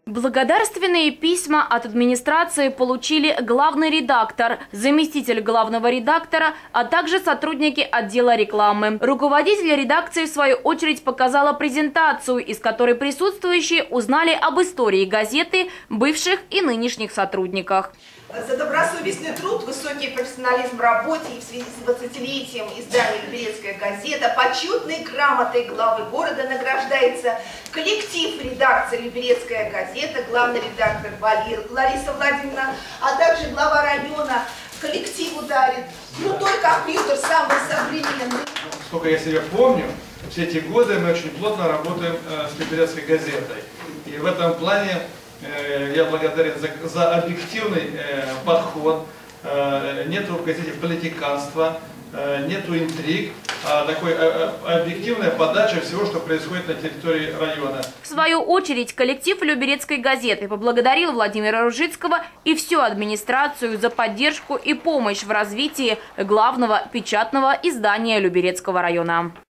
Благодарственные письма от администрации получили главный редактор, заместитель главного редактора, а также сотрудники отдела рекламы. Руководитель редакции, в свою очередь, показала презентацию, из которой присутствующие узнали об истории газеты, бывших и нынешних сотрудниках. За добросовестный труд, высокий профессионализм в работе и в связи с 20-летием издания «Люберецкая газета» почетной грамотой главы города награждается коллектив редакции «Люберецкая газета», главный редактор Лариса Владимировна, а также глава района коллективу дарит крутой компьютер, самый современный. Сколько я себя помню, все эти годы мы очень плотно работаем с «Люберецкой газетой». И в этом плане я благодарен за объективный подход. Нету в газете политиканства, нету интриг, а такой объективная подача всего, что происходит на территории района. В свою очередь, коллектив Люберецкой газеты поблагодарил Владимира Ружицкого и всю администрацию за поддержку и помощь в развитии главного печатного издания Люберецкого района.